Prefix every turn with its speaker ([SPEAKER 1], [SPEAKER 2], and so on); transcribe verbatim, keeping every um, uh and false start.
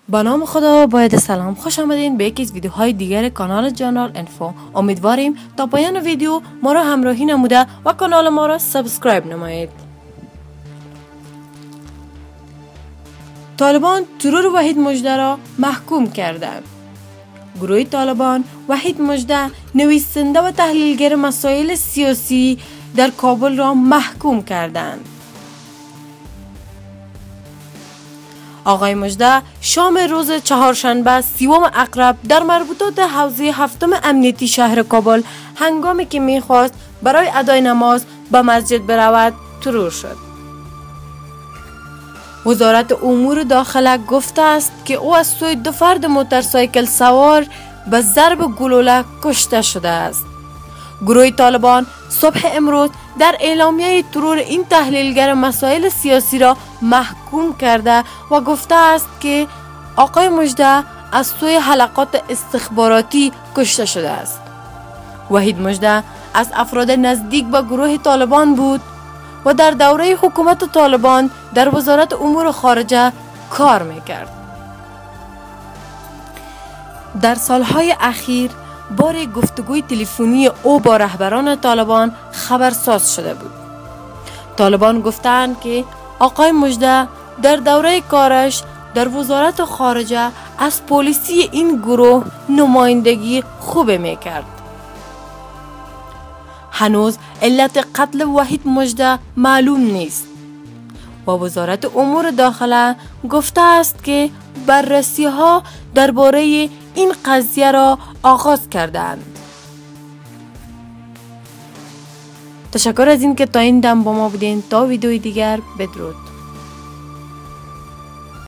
[SPEAKER 1] با نام خدا باید سلام، خوش آمدین به یکی از ویدیوهای دیگر کانال جانال انفو. امیدواریم تا پایان ویدیو ما را همراهی نموده و کانال ما را سابسکرایب نمایید. طالبان ترور وحید مژده را محکوم کردند. گروه طالبان وحید مژده، نویسنده و تحلیلگر مسائل سیاسی در کابل را محکوم کردند. آقای مژده شام روز چهارشنبه سیوم عقرب در مربوطات حوزه هفتم امنیتی شهر کابل هنگامی که میخواست برای ادای نماز به مسجد برود ترور شد. وزارت امور داخله گفته است که او از سوی دو فرد موتورسایکل سوار به ضرب گلوله کشته شده است. گروه طالبان صبح امروز در اعلامیه ترور این تحلیلگر مسائل سیاسی را محکوم کرده و گفته است که آقای مژده از سوی حلقات استخباراتی کشته شده است. وحید مژده از افراد نزدیک به گروه طالبان بود و در دوره حکومت طالبان در وزارت امور خارجه کار میکرد. در سالهای اخیر بار گفتگوی تلفنی او با رهبران طالبان خبرساز شده بود. طالبان گفتند که آقای مژده در دوره کارش در وزارت خارجه از پلیسی این گروه نمایندگی خوب میکرد. هنوز علت قتل وحید مژده معلوم نیست و وزارت امور داخله گفته است که بررسی ها درباره این قضیه را آغاز کردند. تشکر از این که تا این دم با ما بودین. تا ویدیوی دیگر، بدرود.